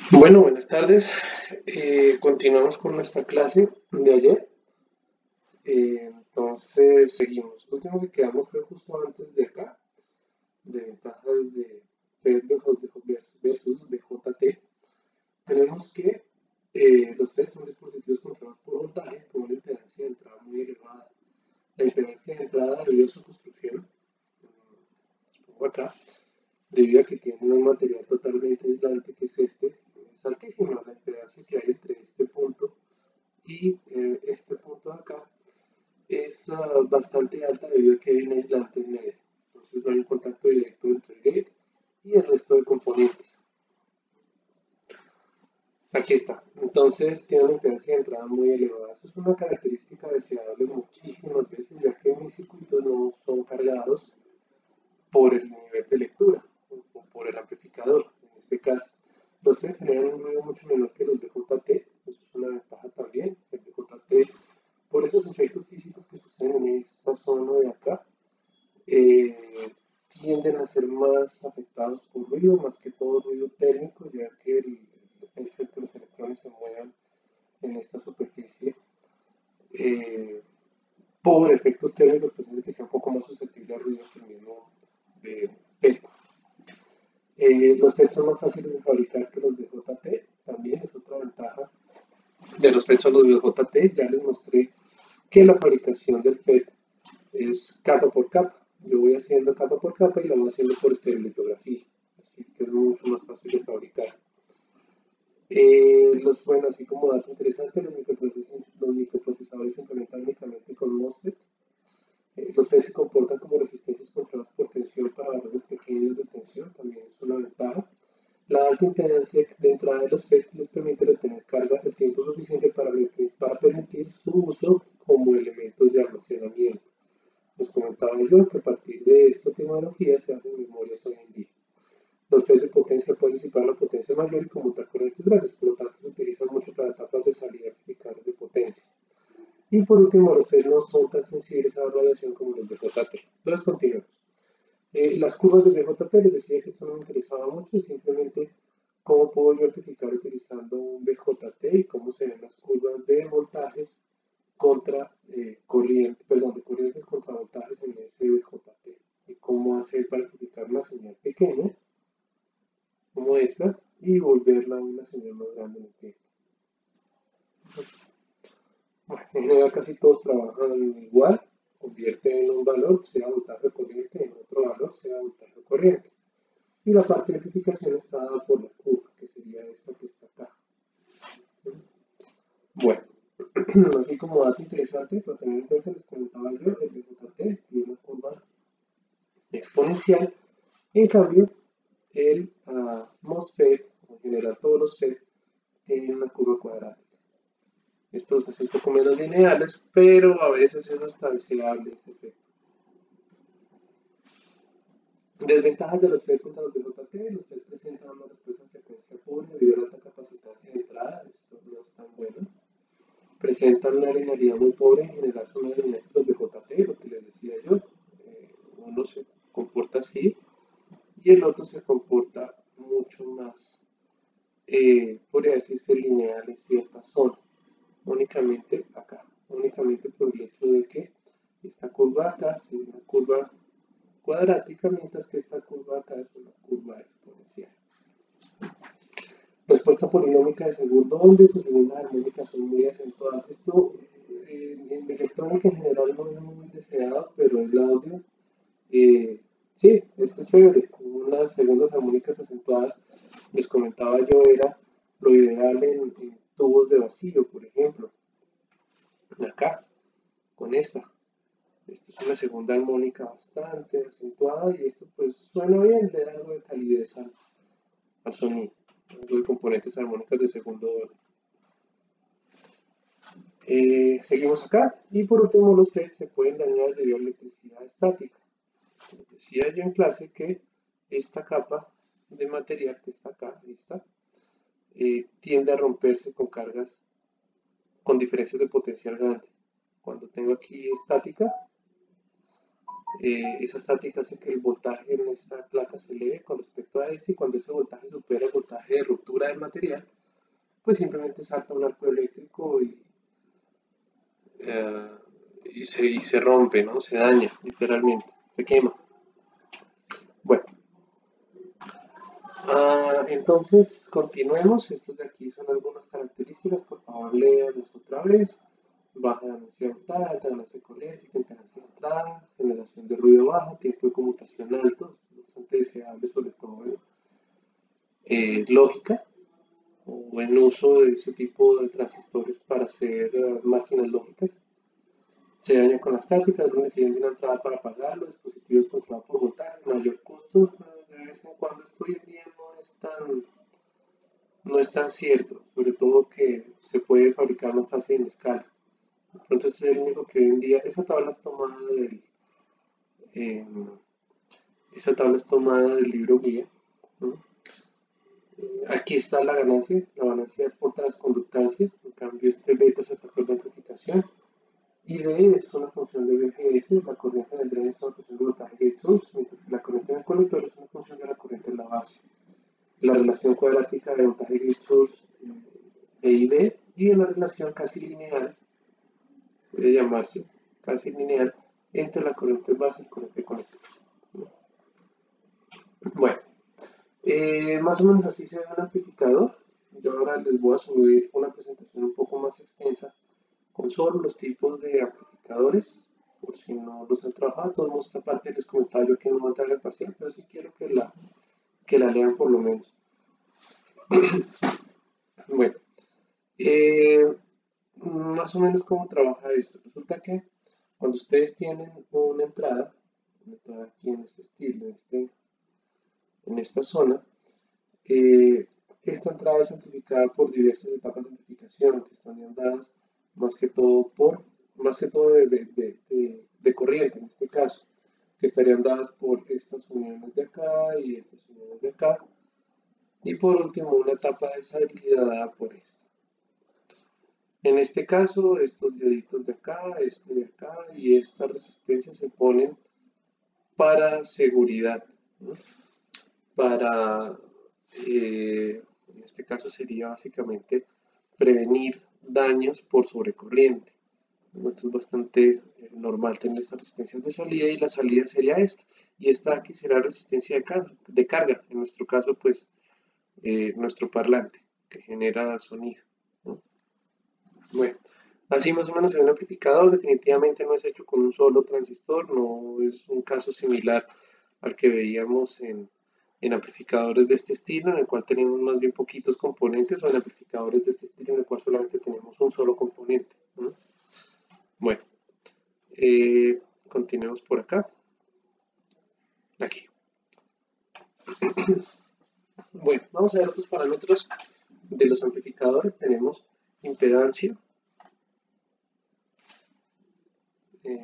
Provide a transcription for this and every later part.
Bueno, buenas tardes. Continuamos con nuestra clase de ayer. Entonces, seguimos. Lo último que quedamos fue justo antes de acá, de ventajas de FED versus BJT. Tenemos que los FED son dispositivos controlados por voltaje con una impedancia de entrada muy elevada. La impedancia de entrada debido a su construcción, les pongo acá, debido a que tiene un material totalmente aislante que es este, es altísima la impedancia que hay entre este punto y este punto de acá es bastante alta debido a que hay un aislante en medio. Entonces no hay un contacto directo entre el gate y el resto de componentes. Aquí está. Entonces tiene una impedancia de entrada muy elevada. Eso es una característica deseable muchísimas veces, ya que mis circuitos no son cargados por el nivel de lectura o por el amplificador. En este caso, los FET generan un ruido mucho menor que los BJT. Eso es una ventaja también. El BJT, por esos efectos físicos que suceden en esta zona de acá, tienden a ser más afectados por ruido, más que todo ruido térmico, ya que el hecho de que los electrones se muevan en esta superficie eh, por efectos térmicos, pues hace que sea un poco más susceptible a ruidos que el mismo PET. Los PET son más fáciles de fabricar que los de JT, también es otra ventaja de los PET son los de JT. Ya les mostré que la fabricación del PET es capa por capa. Yo voy haciendo capa por capa y la voy haciendo por estereolitografía, así que es mucho más fácil de fabricar. Bueno, así como dato interesante, los microprocesadores se implementan únicamente con MOSFET. Los PET se comportan como resistencias controladas por tensión para valores pequeños de tensión, también es una ventaja. La alta impedancia de entrada de los PET les permite retener cargas el tiempo suficiente para permitir su uso como elementos de almacenamiento. Les comentaba yo que a partir de esta tecnología se hacen memorias hoy en día. Los test de potencia pueden disipar la potencia mayor y conmutar corrientes grandes, por lo tanto se utilizan mucho para etapas de salida amplificadas de potencia. Y por último, los test no son tan sensibles a la radiación como los de JT. Entonces continuamos. Las curvas de BJT les decía que esto no me interesaba mucho y simplemente cómo puedo yo amplificar utilizando un BJT y cómo se ven las curvas de voltajes contra corriente, perdón, de corrientes contra voltajes en ese BJT y cómo hacer para amplificar una señal pequeña como esta y volverla a una señal más grande en el tiempo. Bueno, en general casi todos trabajan igual, convierten en un valor, sea voltaje corriente, en otro valor, sea voltaje corriente. Y la parte de amplificación está dada por la curva, que sería esta que está acá. Bueno, así como dato interesante, para tener en cuenta, les comentaba yo, el BJT tiene una curva exponencial. En cambio, el MOSFET, en general todos los FET, tienen una curva cuadrática. Estos son un poco menos lineales, pero a veces es hasta deseable este efecto. Desventajas de los FET contra los BJT: los FET presentan una respuesta en frecuencia pobre debido a la alta capacitancia de entrada, esto no es tan bueno. Presentan una linealidad muy pobre, en general son una linealidad de los BJT, lo que les decía yo. Uno se comporta así y el otro se comporta mucho más, podría decirse, lineal en cierta zona, únicamente acá, únicamente por el hecho de que esta curva acá es una curva cuadrática, mientras que esta curva acá es una curva exponencial. Respuesta polinómica de segundo orden, sus segundas armónicas son muy acentuadas. Esto en electrónica en general no es muy deseado, pero el audio, sí, esto es chévere. Unas segundas armónicas acentuadas, les comentaba yo, era lo ideal en tubos de vacío, por ejemplo. Acá, con esta. Esto es una segunda armónica bastante acentuada y esto pues suena bien, le da algo de calidez al sonido. Algo de componentes armónicas de segundo orden. Seguimos acá y por último los FET se pueden dañar debido a electricidad estática. Les decía yo en clase que esta capa de material que está acá, esta, tiende a romperse con cargas con diferencias de potencial grande. Cuando tengo aquí estática, Esa estática hace que el voltaje en esta placa se eleve con respecto a este, y cuando ese voltaje supera el voltaje de ruptura del material, pues simplemente salta un arco eléctrico eh, y se rompe, ¿no? Se daña, literalmente, se quema. Bueno, entonces continuemos. Estas de aquí son algunas características. Por favor, léanlas otra vez. Baja ganancia voltada, alta ganancia corriente, temperatura de entrada, generación de ruido bajo, tiempo de conmutación alto, bastante deseable, sobre todo en lógica o en uso de ese tipo de transistores para hacer máquinas lógicas. Se daña con la estática, algunos requieren de una entrada para apagarlo, dispositivos controlados por voltaje, mayor costo, de vez en cuando esto hoy en día no es tan cierto, sobre todo que se puede fabricar más fácil en escala. Entonces es el único que hoy en día, eh, esa tabla es tomada del libro guía, ¿no? Aquí está la ganancia es por transconductancia, en cambio este beta es el factor de amplificación, y D es una función de BGS, la corriente en el drenaje es una función de voltaje gate source, mientras que la corriente en el colector es una función de la corriente en la base. La relación cuadrática de voltaje gate source E y B, y una relación casi lineal, puede llamarse casi lineal, entre la corriente base y la corriente colector. Bueno, más o menos así se ve un amplificador. Yo ahora les voy a subir una presentación un poco más extensa con solo los tipos de amplificadores, por si no los han trabajado. Todos esta parte les comentaba yo que no va a entrar espacial, pero sí quiero que la lean por lo menos. Bueno, eh, más o menos cómo trabaja esto. Resulta que cuando ustedes tienen una entrada aquí en este estilo, en esta zona, eh, esta entrada es amplificada por diversas etapas de amplificación que están dadas más que todo de corriente en este caso, que estarían dadas por estas uniones de acá y estas uniones de acá, y por último una etapa de salida dada por esta. En este caso, estos dioditos de acá, este de acá y esta resistencia se ponen para seguridad, ¿no? Para, en este caso sería básicamente prevenir daños por sobrecorriente. Esto es bastante normal tener estas resistencias de salida, y la salida sería esta. Y esta aquí será resistencia de carga, en nuestro caso pues nuestro parlante que genera sonido, ¿no? Bueno, así más o menos en un amplificador definitivamente no es hecho con un solo transistor, no es un caso similar al que veíamos en amplificadores de este estilo, en el cual tenemos más bien poquitos componentes, o en amplificadores de este estilo en el cual solamente tenemos un solo componente, ¿no? Bueno, eh, continuemos por acá, aquí. Bueno, vamos a ver otros parámetros de los amplificadores. Tenemos impedancia, eh,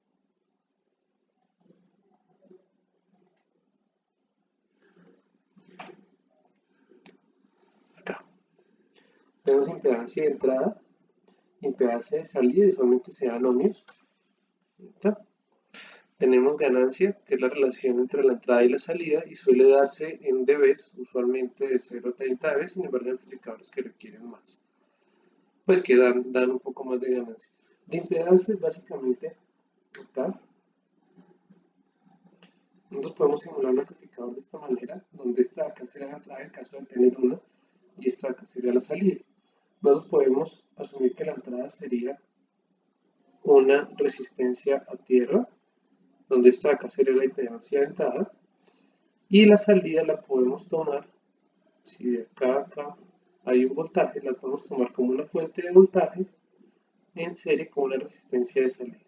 acá. Tenemos impedancia de entrada, impedancia de salida, usualmente se dan ohmios. ¿Está? Tenemos ganancia, que es la relación entre la entrada y la salida, y suele darse en dBs, usualmente de 0,30 dB, sin embargo hay amplificadores que requieren más, pues que dan un poco más de ganancia. De impedancia es básicamente acá. Nosotros podemos simular un amplificador de esta manera, donde esta acá sería la entrada en caso de tener una, y esta acá sería la salida. Nosotros podemos asumir que la entrada sería una resistencia a tierra, donde esta acá sería la impedancia de entrada, y la salida la podemos tomar, si de acá a acá hay un voltaje, la podemos tomar como una fuente de voltaje en serie con una resistencia de salida.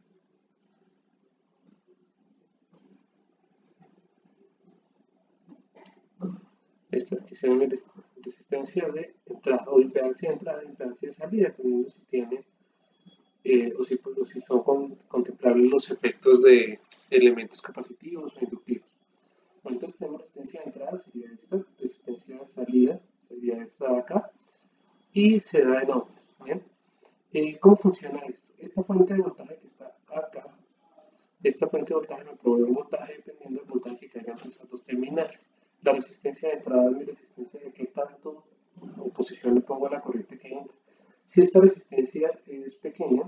Esta aquí sería mi resistencia de entrada, o impedancia de entrada, impedancia de salida, dependiendo si tiene o si son contemplables los efectos de elementos capacitivos o inductivos. Entonces tenemos resistencia de entrada, sería esta, resistencia de salida, sería esta de acá, y se da en ohmios. ¿Bien? ¿Cómo funciona esto? Esta fuente de voltaje que está acá, esta fuente de voltaje resistencia de entrada es mi resistencia de qué tanto oposición le pongo a la corriente que entra. Si esta resistencia es pequeña,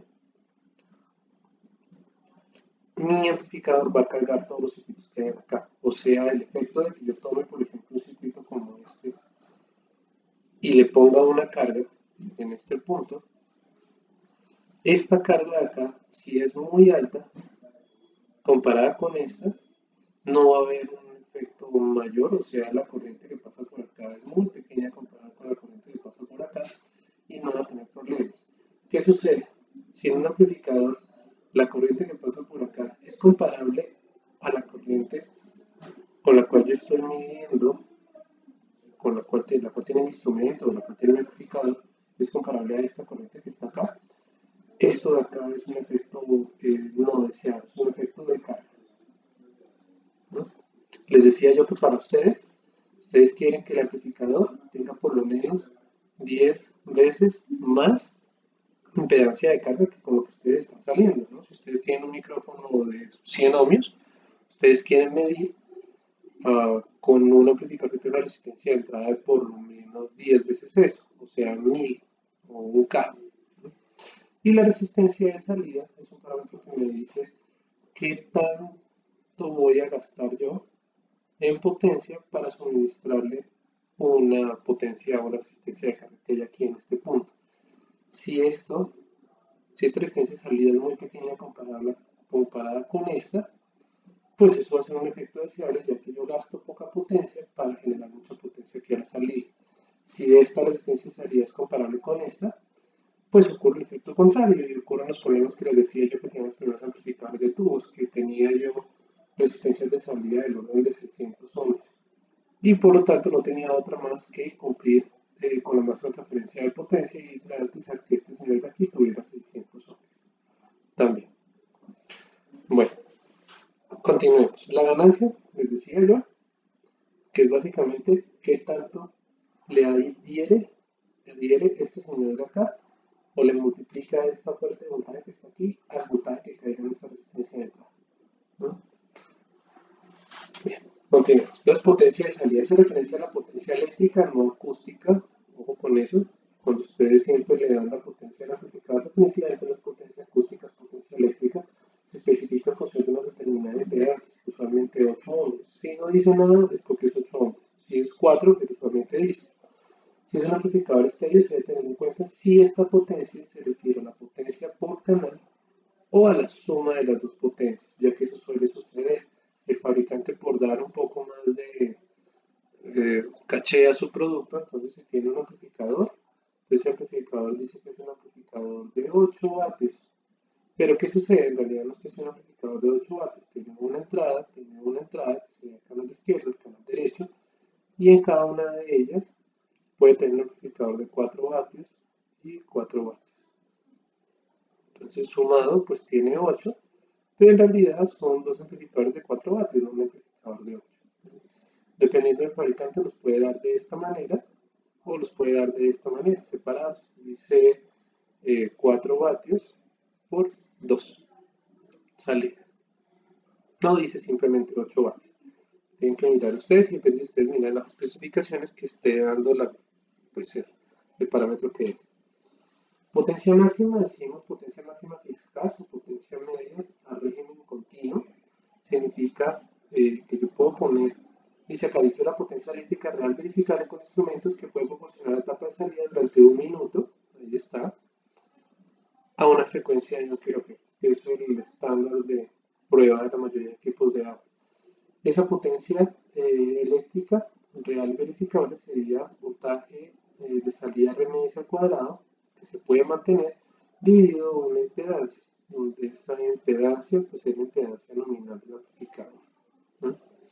mi amplificador va a cargar todos los circuitos que hay acá. O sea, el efecto de que yo tome, por ejemplo, un circuito como este y le ponga una carga en este punto, esta carga de acá, si es muy alta, comparada con esta, no va a haber un efecto mayor, o sea, la corriente que pasa por acá es muy pequeña comparada con la corriente que pasa por acá y no va a tener problemas. ¿Qué sucede? Si en un amplificador la corriente que pasa por acá es comparable a la corriente con la cual yo estoy midiendo, con la cual tiene el instrumento o la cual tiene el amplificador, es comparable a esta corriente que está acá. Esto de acá es un efecto no deseado, es un efecto de carga, ¿no? Les decía yo que para ustedes quieren que el amplificador tenga por lo menos 10 veces más impedancia de carga que con lo que ustedes están saliendo, ¿no? Si ustedes tienen un micrófono de 100 ohmios, ustedes quieren medir con un amplificador que tiene una resistencia de entrada de por lo menos 10 veces eso, o sea, 1000 o un K, ¿no? Y la resistencia de salida es un parámetro que me dice qué tanto voy a gastar yo en potencia para suministrarle una potencia o una resistencia de carga que hay aquí en este punto. Si esto, si esta resistencia de salida es muy pequeña comparada con esta, pues eso va a ser un efecto deseable ya que yo gasto poca potencia para generar mucha potencia aquí a la salida. Si esta resistencia de salida es comparable con esta, pues ocurre el efecto contrario y ocurren los problemas que les decía yo que tenía los primeros amplificadores de tubos, que tenía yo resistencias de salida del orden de 600 ohms y por lo tanto no tenía otra más que cumplir con la máxima transferencia de potencia y garantizar que este señor de aquí tuviera 600 ohms también. Bueno, continuemos. La ganancia, les decía yo, que es básicamente qué tanto le adhiere este señor de acá o le multiplica esta fuerte de voltaje que está aquí al voltaje que caiga en esta resistencia de entrada, ¿no? Bien, continuemos. Entonces, potencia de salida se referencia a la potencia eléctrica, no acústica. Ojo con eso. Cuando ustedes siempre le dan la potencia al amplificador, definitivamente no es potencia acústica, es potencia eléctrica. Se especifica en función de una determinada impedancia, usualmente 8 ohms. Si no dice nada, es porque es 8 ohms. Si es 4, pero usualmente dice. Si es un amplificador estéreo, se debe tener en cuenta si esta potencia se refiere a la potencia por canal o a la suma de las dos potencias, ya que eso suele suceder. El fabricante, por dar un poco más de caché a su producto, entonces si tiene un amplificador, ese amplificador dice que es un amplificador de 8 vatios. Pero ¿qué sucede? En realidad no es que sea un amplificador de 8 vatios, tiene una entrada que sería el canal izquierdo, el canal derecho, y en cada una de ellas puede tener un amplificador de 4 vatios y 4 vatios. Entonces sumado pues tiene 8, pero en realidad son dos amplificadores de 4 vatios, no un amplificador de 8. Dependiendo del fabricante los puede dar de esta manera o los puede dar de esta manera, separados. Dice 4 vatios por 2 salidas. No dice simplemente 8 vatios. Tienen que mirar ustedes y depende de ustedes mirar las especificaciones que esté dando pues, el parámetro que es. Potencia máxima, decimos potencia máxima eficaz o potencia media a régimen continuo. Significa que yo puedo poner y se acaricia la potencia eléctrica real verificable con instrumentos que pueden proporcionar la etapa de salida durante 1 minuto, ahí está, a una frecuencia de 1 kHz, que es el estándar de prueba de la mayoría de equipos de audio. Esa potencia eléctrica real verificable sería voltaje de salida RMS al cuadrado, que se puede mantener, dividido una impedancia, donde esa impedancia pues, es la impedancia nominal del amplificador, ¿no?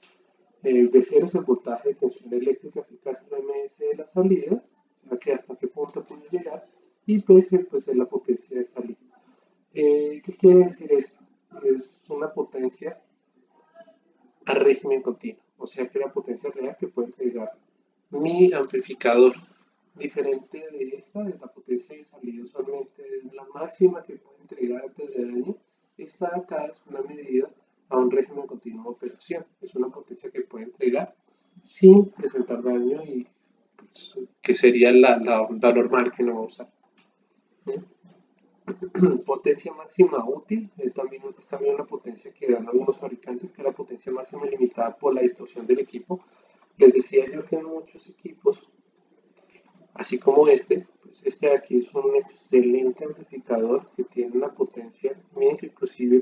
B0 es el voltaje de tensión eléctrica eficaz RMS de la salida, o sea que hasta qué punto puede llegar, y PC pues, es la potencia de salida. ¿Qué quiere decir esto? Es una potencia a régimen continuo, o sea que la potencia real que puede entregar mi amplificador, diferente de esta, de la potencia de salida usualmente es la máxima que puede entregar antes de daño. Esta de acá es una medida a un régimen continuo de operación, es una potencia que puede entregar sin presentar daño y pues, que sería la normal que no va a usar. ¿Sí? Potencia máxima útil es también una potencia que dan algunos fabricantes, que es la potencia máxima limitada por la distorsión del equipo. Les decía yo que en muchos equipos, así como pues este de aquí es un excelente amplificador que tiene una potencia, miren que inclusive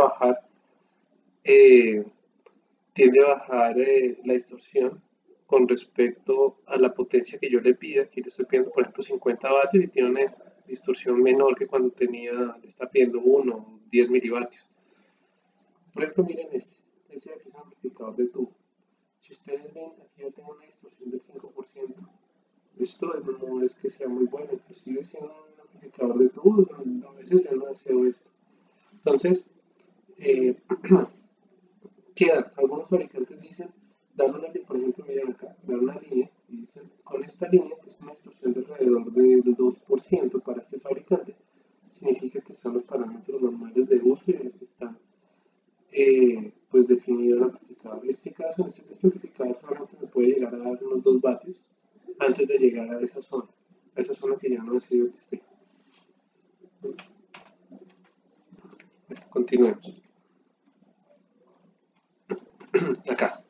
eh, tiende a bajar la distorsión con respecto a la potencia que yo le pida. Aquí le estoy pidiendo, por ejemplo, 50 vatios y tiene una distorsión menor que cuando le está pidiendo 1 o 10 milivatios. Por ejemplo, miren este de aquí es un amplificador de tubo. Si ustedes ven, aquí yo tengo una distorsión del 5%. Esto no es que sea muy bueno, inclusive siendo un amplificador de tubos, a veces yo no deseo esto. Entonces, eh, quedan, algunos fabricantes dicen, dan una, por ejemplo, miren acá, dan una línea y dicen, con esta línea, que es una distorsión de alrededor del 2% para este fabricante, significa que son los parámetros normales de uso y en los que están pues definido el amplificador. En este caso, este amplificador solamente me puede llegar a dar unos 2 vatios antes de llegar a esa zona que ya no decidido que esté. Continuemos. Acá,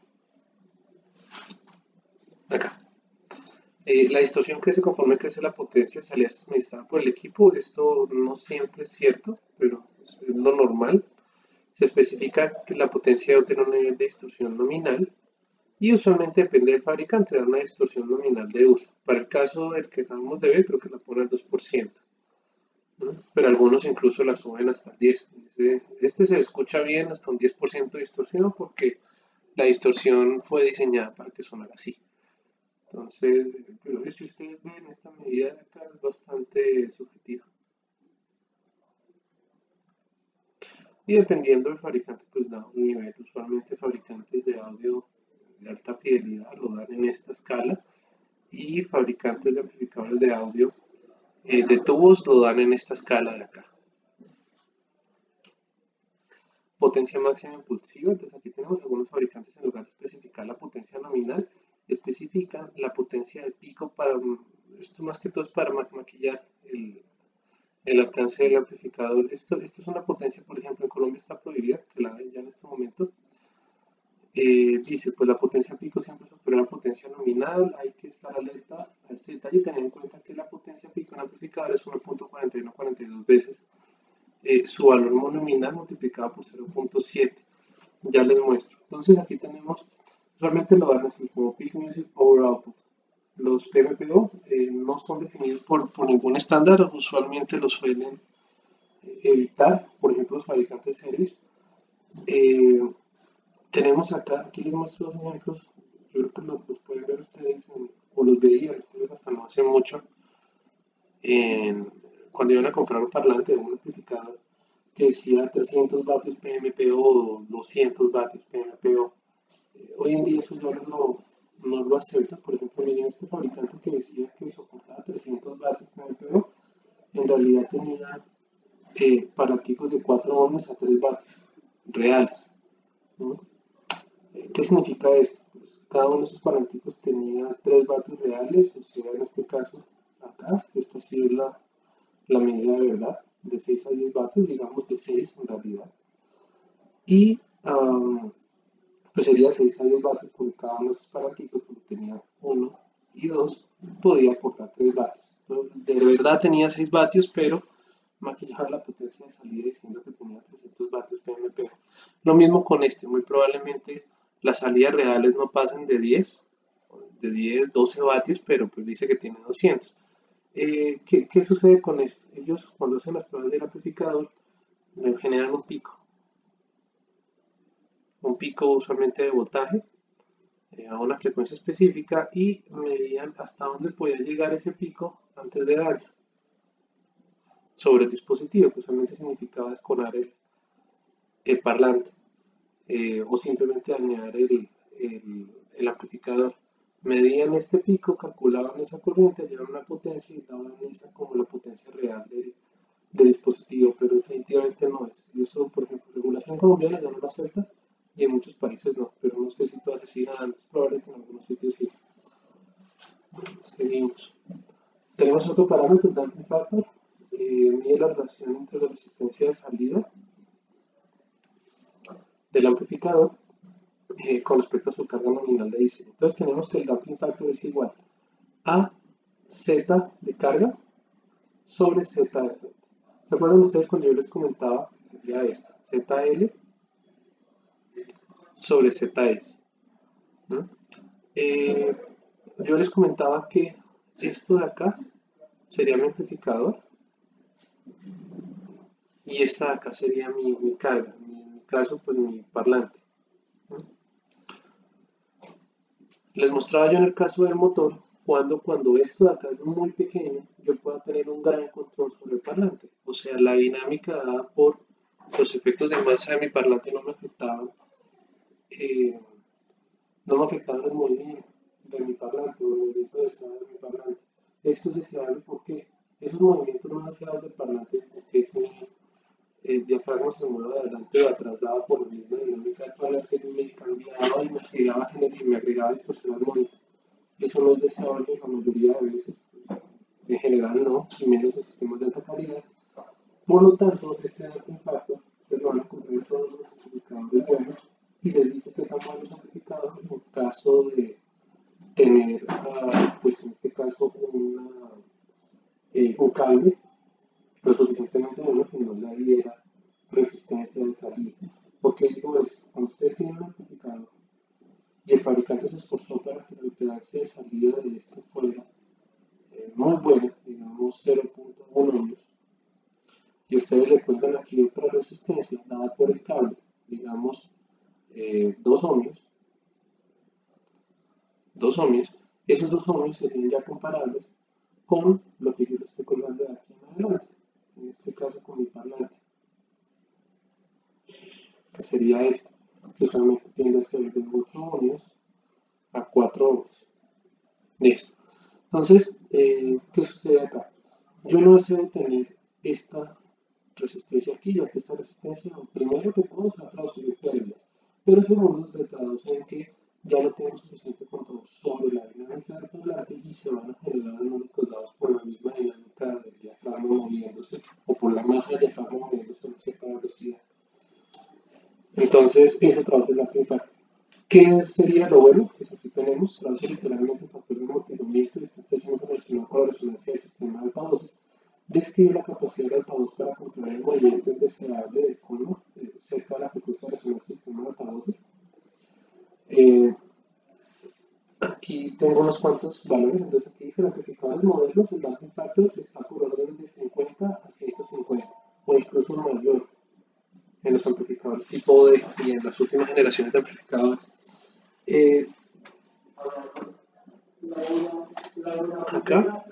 acá. La distorsión crece conforme crece la potencia de salida suministrada por el equipo. Esto no siempre es cierto, pero es lo normal. Se especifica que la potencia debe tener un nivel de distorsión nominal y usualmente depende del fabricante, da una distorsión nominal de uso. Para el caso del que acabamos de ver, creo que la pone al 2%, ¿no? Pero algunos incluso la suben hasta el 10%. Este se escucha bien hasta un 10% de distorsión porque la distorsión fue diseñada para que sonara así. Entonces, pero si ustedes ven, esta medida de acá es bastante subjetiva. Y dependiendo del fabricante, pues da un nivel. Usualmente fabricantes de audio de alta fidelidad lo dan en esta escala y fabricantes de amplificadores de audio de tubos lo dan en esta escala de acá. Potencia máxima impulsiva, entonces aquí tenemos algunos fabricantes en lugar de especificar la potencia nominal, especifican la potencia de pico para, esto más que todo es para maquillar el alcance del amplificador. Esto es una potencia, por ejemplo, en Colombia está prohibida, que la ven ya en este momento. Dice, pues la potencia pico siempre supera la potencia nominal, hay que estar alerta a este detalle y tener en cuenta que la potencia pico en amplificador es 1.4142 veces su valor nominal multiplicado por 0.7. Ya les muestro. Entonces aquí tenemos, usualmente lo dan así como Peak Music Power Output. Los PMPO no son definidos por ningún estándar, usualmente los suelen evitar, por ejemplo, los fabricantes serios. Eh, Tenemos acá, aquí les muestro dos ejemplos, yo creo que los pueden ver ustedes, o los veían ustedes hasta no hace mucho, en, cuando iban a comprar un parlante o un amplificador que decía 300 vatios PMPO o 200 vatios PMPO. Hoy en día eso ya no lo acepta. Por ejemplo, miren este fabricante que decía que soportaba 300 vatios PMPO, en realidad tenía paraticos de 4 ohms a 3 vatios reales, ¿no? ¿Qué significa esto? Pues cada uno de esos paraticos tenía 3 vatios reales, o sea, en este caso, acá, esta sí es la medida de verdad, de 6 a 10 vatios, digamos de 6 en realidad. Y pues sería 6 a 10 vatios por cada uno de esos paraticos, porque tenía 1 y 2, podía aportar 3 vatios. Entonces, de verdad tenía 6 vatios, pero maquillaba la potencia de salida diciendo que tenía 300 vatios PMP. Lo mismo con este, muy probablemente las salidas reales no pasen de 10, 12 vatios, pero pues dice que tiene 200. ¿Qué sucede con esto? Ellos cuando hacen las pruebas del amplificador generan un pico usualmente de voltaje a una frecuencia específica y medían hasta dónde podía llegar ese pico antes de daño sobre el dispositivo, que usualmente significaba desconar el parlante o simplemente dañar el amplificador. Medían este pico, calculaban esa corriente, hallaban una potencia y daban esa como la potencia real del dispositivo, pero definitivamente no es. Y eso, por ejemplo, regulación colombiana ya no lo acepta, y en muchos países no, pero no sé si todas se sigan dando, es probable que en algunos sitios sí. Seguimos. Tenemos otro parámetro, el damping factor, mide la relación entre la resistencia de salida del amplificador con respecto a su carga nominal de diseño. Entonces tenemos que el damping factor es igual a Z de carga sobre Z de frente. ¿Se acuerdan ustedes cuando yo les comentaba? Sería esta, ZL sobre ZS. ¿No? Eh, yo les comentaba que esto de acá sería mi amplificador y esta de acá sería mi carga, en mi caso pues mi parlante. ¿No? Les mostraba yo en el caso del motor cuando esto de acá es muy pequeño, yo puedo tener un gran control sobre el parlante. O sea, la dinámica dada por los efectos de masa de mi parlante eh, no me afectaban el movimiento de mi parlante o el movimiento de estado de mi parlante. Esto es deseable porque esos movimientos no deseables del parlante, que es mi diafragma se mueve de adelante o atrás, dado por la misma dinámica del parlante, me cambiaba y me agregaba, y me agregaba distorsión al movimiento. Eso no es deseable la mayoría de veces, en general no, y menos en sistemas de alta calidad. Por lo tanto, este alto impacto, ustedes lo van a encontrar en todos los amplificadores buenos y les dice que cambian los amplificadores en caso de tener, pues en este caso, un cable lo suficientemente bueno que no le diera resistencia de salida. Porque digo esto, cuando ustedes tienen un amplificador y el fabricante se esforzó para que la impedancia de salida de este fuera muy buena, digamos 0.1 ohmios, y ustedes le cuelgan aquí otra resistencia dada por el cable, digamos 2 ohmios, 2 ohmios, esos 2 ohmios serían ya comparables con lo que yo le estoy colgando de aquí en adelante, en este caso con mi parlante, que sería este, que usualmente tiende a ser de 8 ohmios a 4 ohmios. Listo. Entonces, ¿qué sucede acá? Yo no deseo tener esta resistencia aquí, ya que esta resistencia, primero que todo, se va a traducir en pérdidas, pero segundo, se traduce en que ya no tengo suficiente control sobre la dinámica del parlante y se van a generar armónicos dados por la misma dinámica del diafragma moviéndose o por la masa del diafragma moviéndose a una cierta velocidad. Entonces, eso traduce la impacto. ¿Qué sería lo bueno? Pues aquí tenemos, traduce literalmente el factor de amortiguamiento y está estacionado relacionado con la resonancia del sistema de altavoces. Describe la capacidad del altavoz para controlar el movimiento indeseable del cono cerca de la frecuencia de resonancia del sistema de altavoces. Aquí tengo unos cuantos valores, entonces aquí dice el amplificador de modelos, el damping factor está por orden de 50 a 150 o incluso mayor en los amplificadores tipo D y en las últimas generaciones de amplificadores. Acá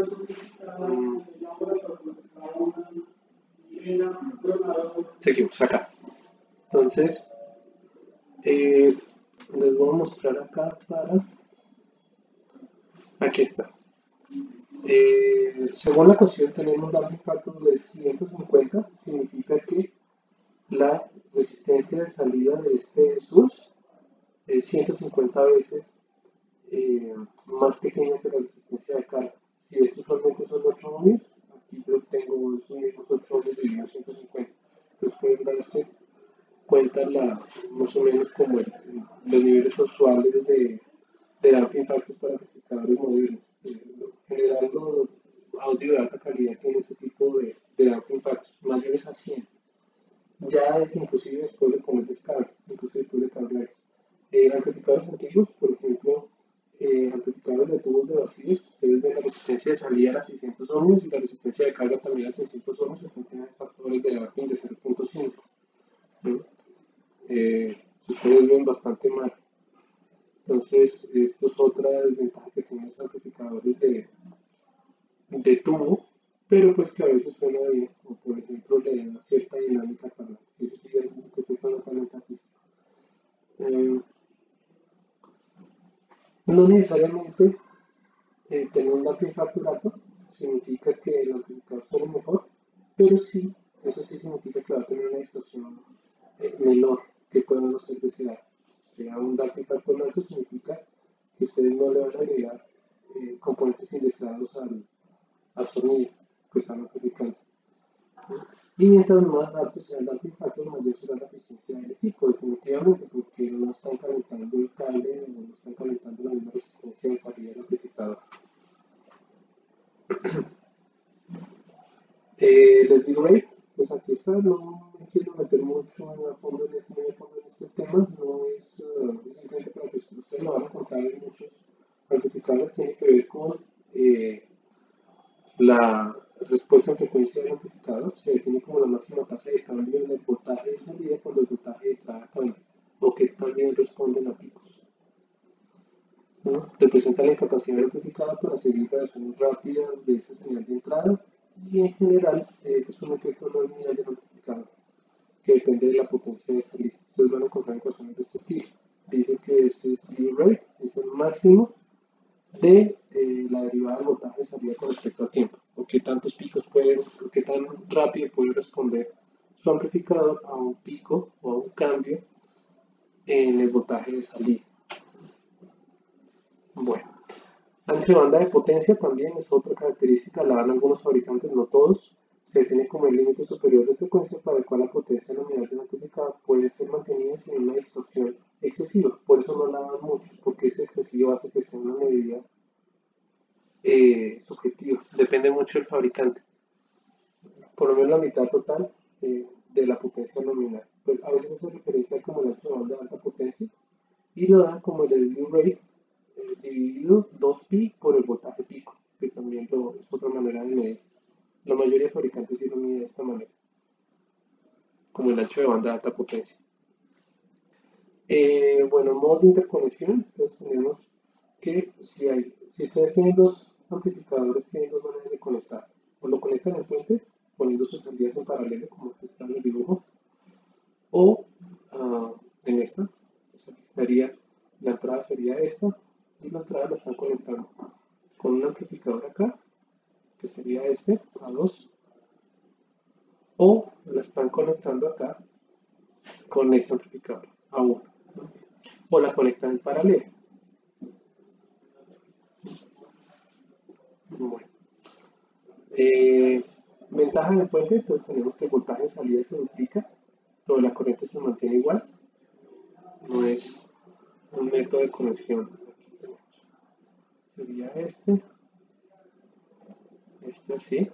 seguimos acá. Entonces, les voy a mostrar acá para. Aquí está. Según la ecuación, tenemos un damping factor de 150, significa que la resistencia de salida de este source es 150 veces más pequeña que la resistencia de carga. Si estos usualmente son 8 ohmios, aquí yo tengo estos mismos 8 ohmios dividido 150. Entonces pueden darse cuenta más o menos como los niveles usuales de damping factors para amplificadores modernos. En general, los audio de alta calidad tienen este tipo de damping factors mayores a 100. Ya inclusive después de poner descarga, inclusive después de cargar. Amplificadores antiguos, por ejemplo, amplificadores de tubos de vacíos, ustedes ven la resistencia de salida a las 600 ohmios y la resistencia de carga también a 600 ohmios, entonces tienen factores de damping de 0.5. ¿Sí? Si ustedes ven bastante mal. Entonces, esto es otra desventaja que tienen los amplificadores de tubo, pero pues que a veces suena bien, o por ejemplo le da cierta dinámica para eso sí es un efecto totalmente artístico. No necesariamente tener un damping factor alto significa que el amplificador suene mejor, pero sí, eso sí significa que va a tener una distorsión menor ¿qué podemos hacer de ese dato? Si un dato factor alto significa que ustedes no le van a agregar componentes indeseados al sonido que están amplificando. Y mientras más alto sea el dato factor, mayor será la resistencia del equipo, definitivamente, porque no están calentando el cable o no están calentando la misma resistencia de salida del amplificador. Les digo rate, pues aquí está, no me quiero meter mucho a fondo en este tema, no es simplemente para que ustedes lo van a encontrar en muchos amplificadores, tiene que ver con la respuesta en frecuencia del amplificador, se define como la máxima tasa de cambio en el voltaje de salida cuando el voltaje de entrada cambia, o que también responden a picos. ¿No? Representa la incapacidad del amplificador para seguir variaciones rápidas de esa señal de entrada y en general es un efecto no lineal del amplificador que depende de la potencia de salida. Ustedes van a encontrar ecuaciones de este estilo. Dice que este slew rate es el máximo de la derivada del voltaje de salida con respecto al tiempo, o qué tantos picos pueden, o qué tan rápido puede responder su amplificador a un pico o a un cambio en el voltaje de salida. Bueno, ancho de banda de potencia también es otra característica, la dan algunos fabricantes, no todos. Se define como el límite superior de frecuencia para el cual la potencia nominal del amplificador puede ser mantenida sin una distorsión excesiva. Por eso no la dan mucho, porque ese excesivo hace que sea una medida subjetiva. Depende mucho del fabricante. Por lo menos la mitad total de la potencia nominal. Pues a veces se referencia como el ancho de banda de alta potencia y lo dan como el slew rate dividido 2pi por el voltaje pico, que también es otra manera de medir. La mayoría de fabricantes sí lo miden de esta manera, como el ancho de banda de alta potencia. Bueno, modos de interconexión, entonces tenemos que si ustedes tienen dos amplificadores, tienen dos maneras de conectar. O lo conectan en puente, poniendo sus salidas en paralelo, como aquí está en el dibujo, o en esta. Entonces aquí estaría, la entrada sería esta, y la entrada la están conectando con un amplificador acá, que sería este, A2, o la están conectando acá con este amplificador, A1, ¿no? O la conectan en paralelo. Bueno. Ventaja del puente, entonces tenemos que el voltaje de salida se duplica, pero la corriente se mantiene igual, no es un método de conexión. Sería este así.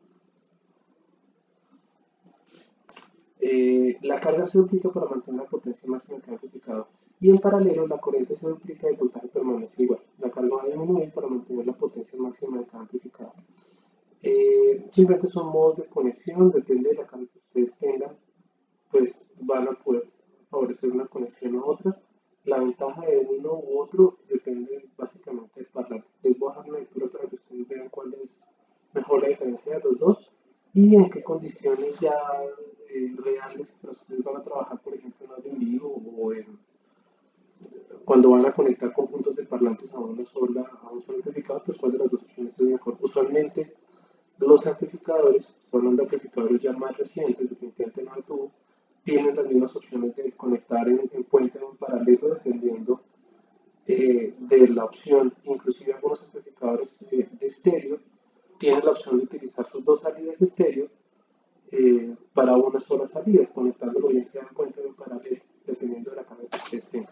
La carga se duplica para mantener la potencia máxima del amplificador. Y en paralelo, la corriente se duplica y el voltaje permanece igual. La carga va a disminuir para mantener la potencia máxima del amplificador. Simplemente son modos de conexión, depende de la carga que ustedes tengan, pues van a poder favorecer una conexión u otra. La ventaja de uno u otro depende básicamente del parlante. Les voy a dejar una lectura para que ustedes vean cuál es mejor la diferencia de los dos y en qué condiciones ya reales ustedes van a trabajar, por ejemplo, en audio en vivo o cuando van a conectar conjuntos de parlantes a un solo amplificador, pues cuál de las dos opciones es mejor. Usualmente los amplificadores, hablando de amplificadores ya más recientes, definitivamente no de tubo, tienen las mismas opciones de conectar en puente o en paralelo dependiendo de la opción. Inclusive algunos amplificadores de estéreo tienen la opción de utilizar sus dos salidas estéreo para una sola salida, conectándolo bien sea en puente o en paralelo, dependiendo de la carga que ustedes tengan.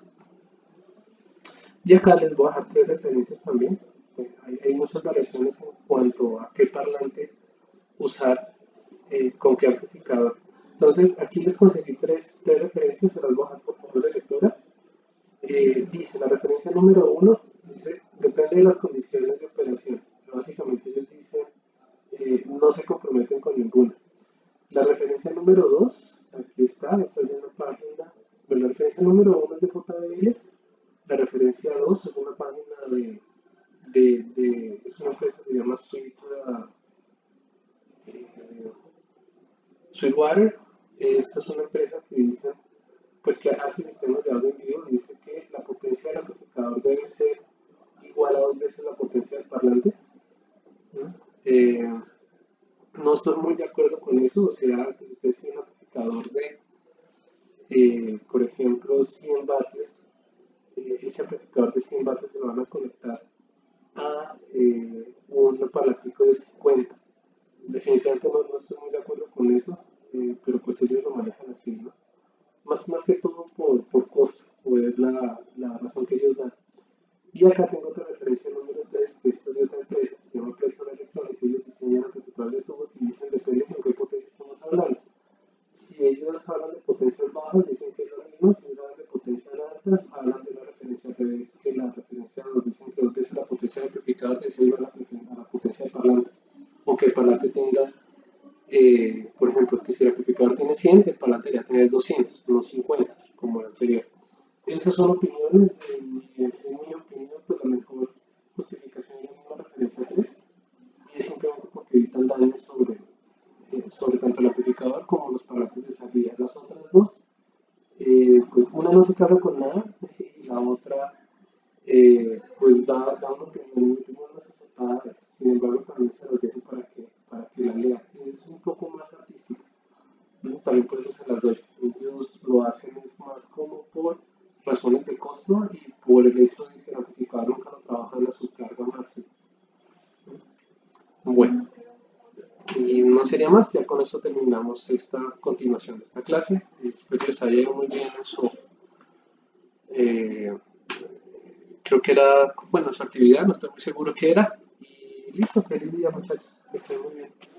Y acá les voy a dejar tres referencias también. Hay muchas variaciones en cuanto a qué parlante usar con qué amplificador. Entonces, aquí les conseguí tres referencias, se las voy a dejar por favor de lectura. Dice, la referencia número 1, dice, depende de las condiciones de operación. Básicamente ellos dicen, no se comprometen con ninguna. La referencia número 2, aquí está en una página. Bueno, la referencia número 1 es de JBL, la referencia 2 es una página es una empresa que se llama Sweetwater. Esta es una empresa que dice, pues que hace sistemas de audio en vivo y dice que la potencia del amplificador debe ser igual a 2 veces la potencia del parlante. ¿No? No estoy muy de acuerdo con eso, o sea, que si ustedes tienen un amplificador por ejemplo, 100 vatios, ese amplificador de 100 vatios se lo van a conectar a un parlantico de 50. Definitivamente no estoy muy de acuerdo con eso, pero pues ellos lo manejan así, ¿no? Más que todo por costo, o es la razón que ellos dan. Y acá tengo otra referencia número 3, que esto es de otra empresa, se llama Preston Electronics, ellos diseñan amplificadores de tubos y dicen depende de qué potencia estamos hablando. Si ellos hablan de potencias bajas, dicen que es lo mismo, si ellos hablan de potencias altas, hablan de la referencia al revés, que la referencia nos dicen que dos veces la potencia del amplificador es igual a la potencia del parlante, o que el parlante tenga, por ejemplo, que si el amplificador tiene 100, el parlante ya tiene 200, no 50, como el anterior. Esas son opiniones, en mi opinión, pues la mejor justificación es la misma referencia 3, y es simplemente porque evitan daños sobre tanto el amplificador como los parlantes de salida. Las otras dos, pues una no se casa con nada y la otra pues da una opinión más acertada de esto. Sin embargo, también se los dejo para que la lean. Es un poco más artística, ¿no? También por eso se las doy. Ellos lo hacen es más como por razones de costo y por el hecho de que el amplificador nunca lo trabajan a su carga máxima. Bueno, y no sería más, ya con eso terminamos esta continuación de esta clase. Espero que les haya ido muy bien en su, eh, creo que era, bueno, su actividad, no estoy muy seguro qué era. Y listo, feliz día muchachos, que estén muy bien.